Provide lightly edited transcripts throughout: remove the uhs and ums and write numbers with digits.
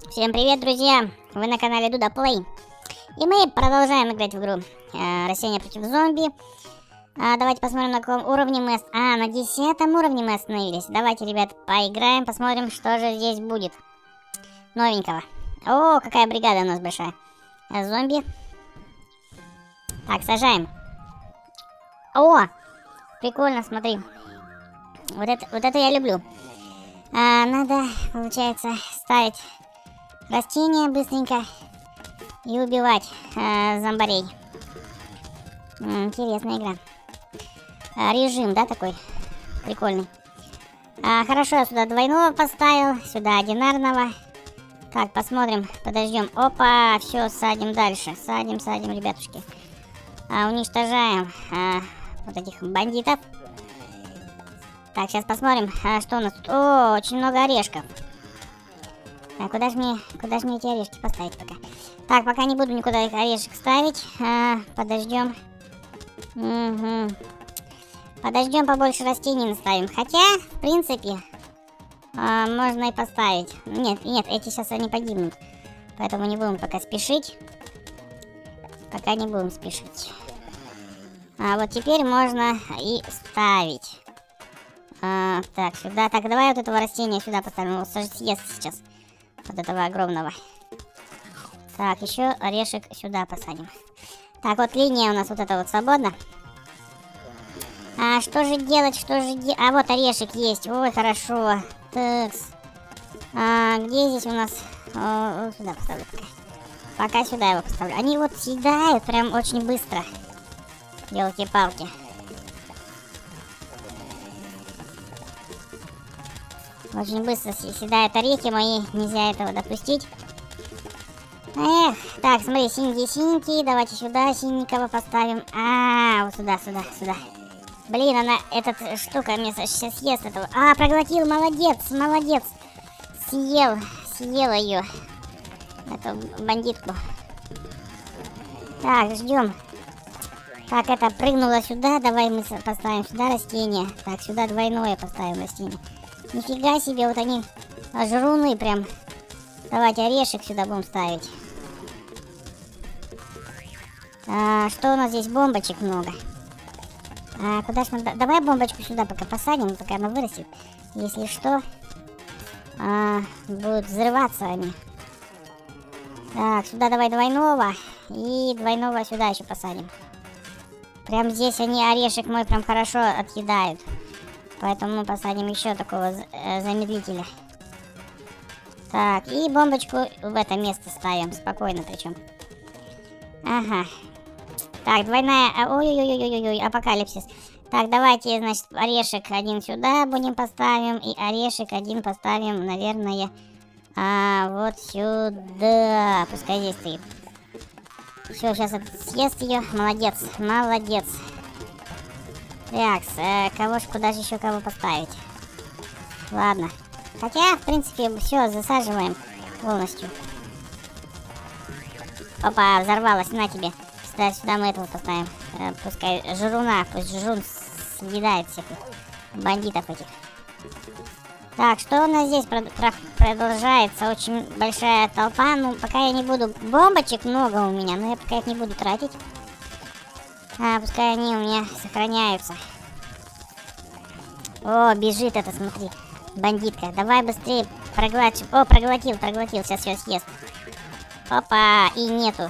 Всем привет, друзья! Вы на канале Дуда Плей. И мы продолжаем играть в игру Растения против зомби. Давайте посмотрим, на каком уровне мы... на 10-м уровне мы остановились. Давайте, ребят, поиграем, посмотрим, что же здесь будет новенького. О, какая бригада у нас большая. Зомби. Так, сажаем. О, прикольно, смотри. Вот это я люблю. Надо, получается, ставить растения быстренько и убивать зомбарей. Интересная игра. Режим, да, такой прикольный. Хорошо, я сюда двойного поставил, сюда одинарного. Так, посмотрим, подождем. Опа, все, садим дальше. Садим, ребятушки. Уничтожаем вот этих бандитов. Так, сейчас посмотрим, что у нас тут. О, очень много орешков. Так, куда же мне эти орешки поставить пока? Так, пока не буду никуда их орешек ставить. Подождем. Подождем, побольше растений наставим. Хотя, в принципе, можно и поставить. Нет, эти сейчас они погибнут. Поэтому не будем пока спешить. Пока не будем спешить. Вот теперь можно и ставить. Так, сюда. Так, давай вот этого растения сюда поставим. Он съест сейчас. Вот этого огромного. Так, еще орешек сюда посадим. Так, вот линия у нас вот эта вот свободна. Что же делать, вот орешек есть. Ой, хорошо. Такс. Где здесь у нас... вот сюда поставлю пока сюда его поставлю. Они вот съедают прям очень быстро. Елки-палки. Очень быстро съедают орехи мои. Нельзя этого допустить. Эх, так, смотри, синенький. Давайте сюда синенького поставим. Вот сюда. Блин, она, эта штука мне сейчас съест этого. Проглотил, молодец. Съел ее. Эту бандитку. Так, ждем. Так, это прыгнуло сюда. Давай мы поставим сюда растение. Так, сюда двойное поставим растение. Нифига себе, вот они жруны прям. Давайте орешек сюда будем ставить. Что у нас здесь? Бомбочек много. Куда ж надо? Давай бомбочку сюда пока посадим, пока она вырастет. Если что, будут взрываться они. Так, сюда давай двойного. И двойного сюда еще посадим. Прям здесь они орешек мой прям хорошо отъедают. Поэтому мы посадим еще такого замедлителя. Так, и бомбочку в это место ставим. Спокойно причем. Ага. Так, двойная... Ой-ой-ой-ой-ой, апокалипсис. Так, давайте, значит, орешек один сюда будем поставим. И орешек один поставим, наверное, вот сюда. Пускай здесь стоит. Все, сейчас съест ее. Молодец. Так, куда же еще кого поставить? Ладно. Хотя, в принципе, все, засаживаем полностью. Опа, взорвалась, на тебе. Сюда мы этого поставим. Пускай жруна, пусть жрун съедает всех бандитов этих. Так, что у нас здесь продолжается? Очень большая толпа. Ну, пока я не буду... Бомбочек много у меня, но я пока их не буду тратить. Пускай они у меня сохраняются. О, бежит это, смотри. Бандитка. Давай быстрее проглотим. О, проглотил. Сейчас все съест. Опа, и нету.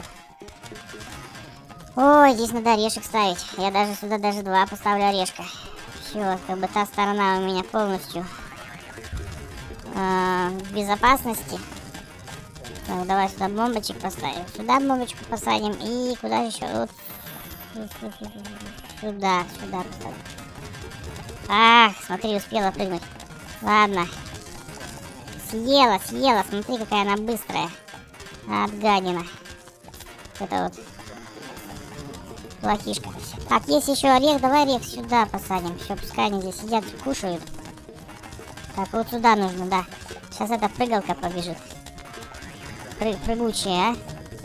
Ой, здесь надо орешек ставить. Я даже сюда два поставлю орешка. Все, как бы та сторона у меня полностью в безопасности. Так, давай сюда бомбочек поставим. Сюда бомбочку посадим. И куда же еще? Вот. Сюда поставим. Смотри, успела прыгнуть. Ладно. Съела. Смотри, какая она быстрая. Гадина. Это вот плохишка. Так, есть еще орех. Давай орех сюда посадим. Все, пускай они здесь сидят, кушают. Так, вот сюда нужно, да. Сейчас эта прыгалка побежит. Прыгучая,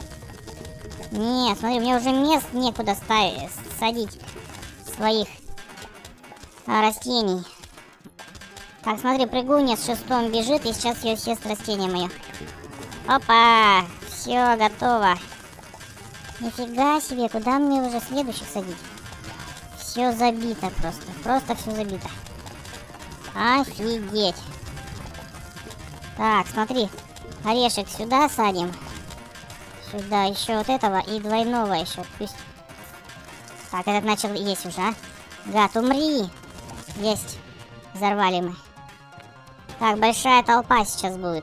Нет, смотри, у меня уже мест некуда садить своих растений. Так, смотри, прыгунья с шестом бежит, и сейчас ее съест растение мое. Опа! Все, готово. Нифига себе, куда мне уже следующих садить? Все забито просто. Просто все забито. Офигеть. Так, смотри. Орешек сюда садим. Сюда еще вот этого и двойного еще. Пусть. Так, этот начал есть уже, а? Гад, умри. Есть. Взорвали мы. Так, большая толпа сейчас будет.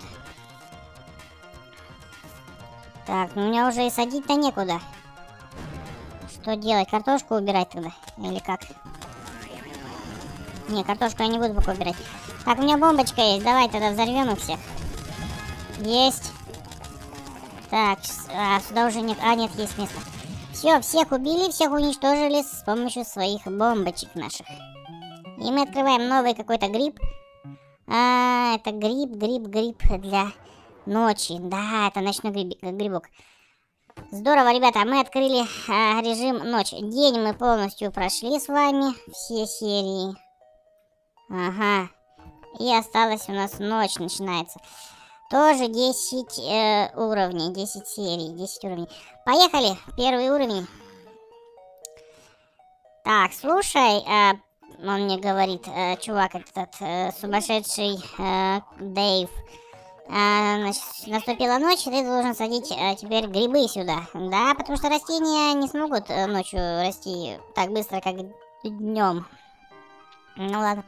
Так, ну у меня уже и садить-то некуда. Что делать? Картошку убирать тогда? Или как? Не, картошку я не буду пока убирать. Так, у меня бомбочка есть. Давай тогда взорвем их всех. Есть. Так, сюда уже нет. А, нет, есть место. Все, всех убили, всех уничтожили с помощью своих бомбочек наших. И мы открываем новый какой-то гриб. Это гриб для ночи. Да, это ночной грибок. Здорово, ребята, мы открыли режим ночь. День мы полностью прошли с вами. Все серии. Ага. И осталась у нас ночь начинается. Тоже 10 уровней, 10 серий, 10 уровней. Поехали, первый уровень. Так, слушай, он мне говорит, чувак этот, сумасшедший Дэйв. Значит, наступила ночь, ты должен садить теперь грибы сюда. Да, потому что растения не смогут ночью расти так быстро, как днем. Ну ладно.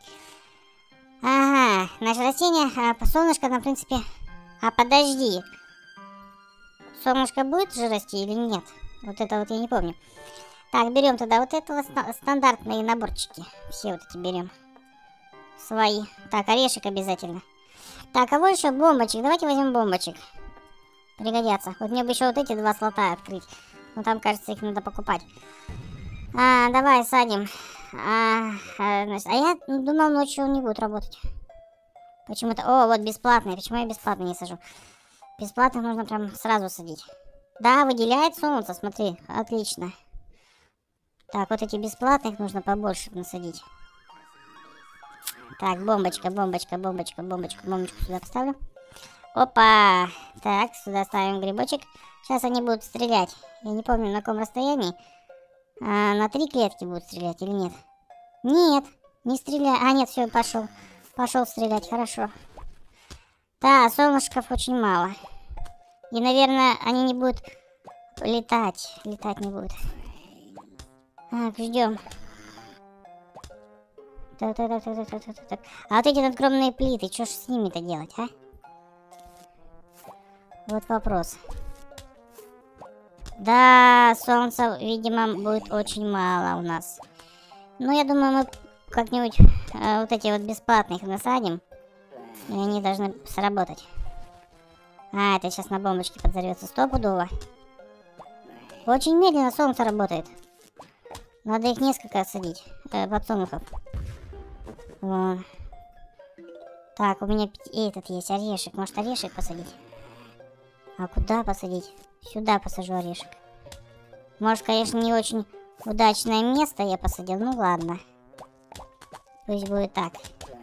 Ага, наше растение, солнышко там, в принципе... А, подожди. Солнышко будет же расти или нет? Вот это вот я не помню. Так, берем тогда вот это вот стандартные наборчики. Все вот эти берем. Свои. Так, орешек обязательно. Так, а вот еще бомбочек. Давайте возьмем бомбочек. Пригодятся. Вот мне бы еще вот эти два слота открыть. Но там, кажется, их надо покупать. Давай садим. Значит, я думал, ночью он не будет работать. Почему-то... О, вот бесплатный. Почему я бесплатный не сажу? Бесплатных нужно прям сразу садить. Да, выделяет солнце, смотри. Отлично. Так, вот эти бесплатных нужно побольше насадить. Так, бомбочку сюда поставлю. Опа! Так, сюда ставим грибочек. Сейчас они будут стрелять. Я не помню, на каком расстоянии. На 3 клетки будут стрелять или нет? Нет, не стреляй. А, нет, все, пошел. Пошел стрелять, хорошо. Да, солнышков очень мало. И, наверное, они не будут летать. Летать не будут. Так, ждем. Так. А вот эти надгробные плиты, что ж с ними-то делать, а? Вот вопрос. Да, солнца, видимо, будет очень мало у нас. Ну, я думаю, мы как-нибудь вот эти вот бесплатных насадим. И они должны сработать. Это сейчас на бомбочке подзарется стопудово. Очень медленно солнце работает. Надо их несколько отсадить. Подсолнухов. Вон. Так, у меня этот есть орешек. Может, орешек посадить? А куда посадить? Сюда посажу орешек. Может, конечно, не очень удачное место я посадил. Ну ладно. Пусть будет так.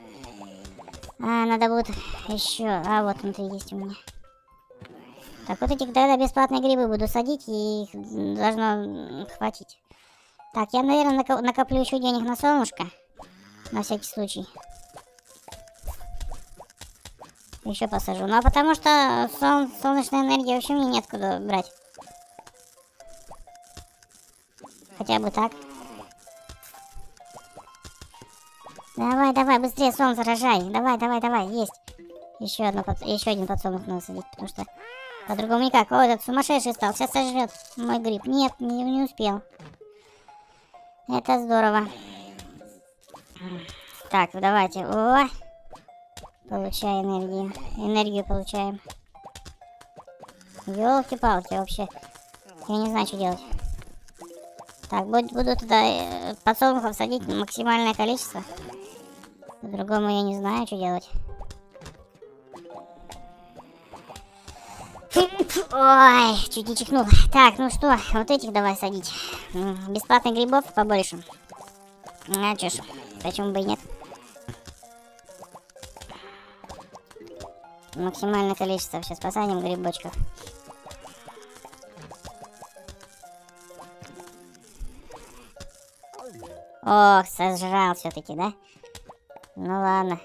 Надо будет еще... вот он-то есть у меня. Так, вот эти тогда бесплатные грибы буду садить, и их должно хватить. Так, я, наверное, накоплю еще денег на солнышко. На всякий случай. Еще посажу. Ну, а потому что солнечная энергия вообще мне неоткуда брать. Хотя бы так. Давай, быстрее солнце рожай. Давай, есть. Еще один подсолнух надо садить, потому что по-другому никак. О, этот сумасшедший стал, сейчас сожрет мой гриб. Нет, не успел. Это здорово. Так, давайте. О! Получай энергию. Энергию получаем. Ёлки-палки, вообще. Я не знаю, что делать. Так, буду туда подсолнухов садить максимальное количество. По-другому я не знаю, что делать. Ой, чуть не чихнул. Так, ну что, вот этих давай садить. Бесплатных грибов побольше. Чё ж, почему бы и нет. максимальное количество сейчас посадим грибочков. Ох, сожрал все-таки, да? Ну ладно.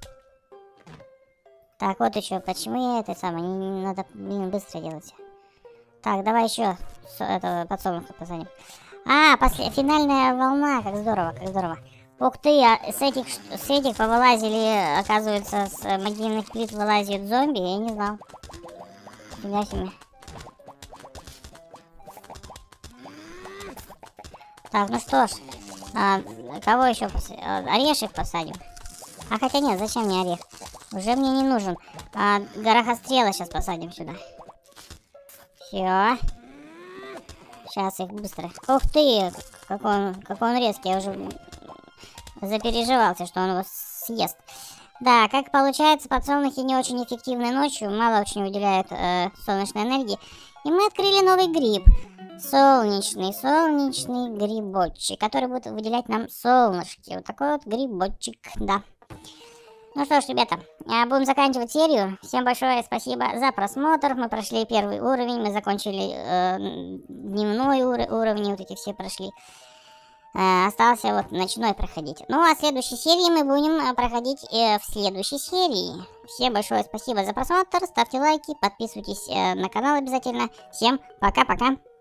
Так, вот еще, почему я это самое, не надо, блин, быстро делать. Так, давай еще этого подсолнуха посадим. А, финальная волна, как здорово, как здорово. Ух ты, с этих повылазили, оказывается, с могильных плит вылазят зомби, я не знал. Фига себе. Так, ну что ж, кого еще орешек посадим? А хотя нет, зачем мне орех? Уже мне не нужен. Горохострела сейчас посадим сюда. Все. Сейчас их быстро. Ух ты, какой он резкий, я уже запереживался, что он его съест. Да, как получается, подсолнухи не очень эффективны ночью, мало очень выделяют солнечной энергии. И мы открыли новый гриб. Солнечный грибочек, который будет выделять нам солнышки. Вот такой вот грибочек, да. Ну что ж, ребята, будем заканчивать серию. Всем большое спасибо за просмотр. Мы прошли первый уровень, мы закончили дневной уровень, вот эти все прошли. Остался вот ночной проходить. Ну а следующей серии мы будем проходить в следующей серии. Всем большое спасибо за просмотр, ставьте лайки, подписывайтесь на канал обязательно. Всем пока-пока.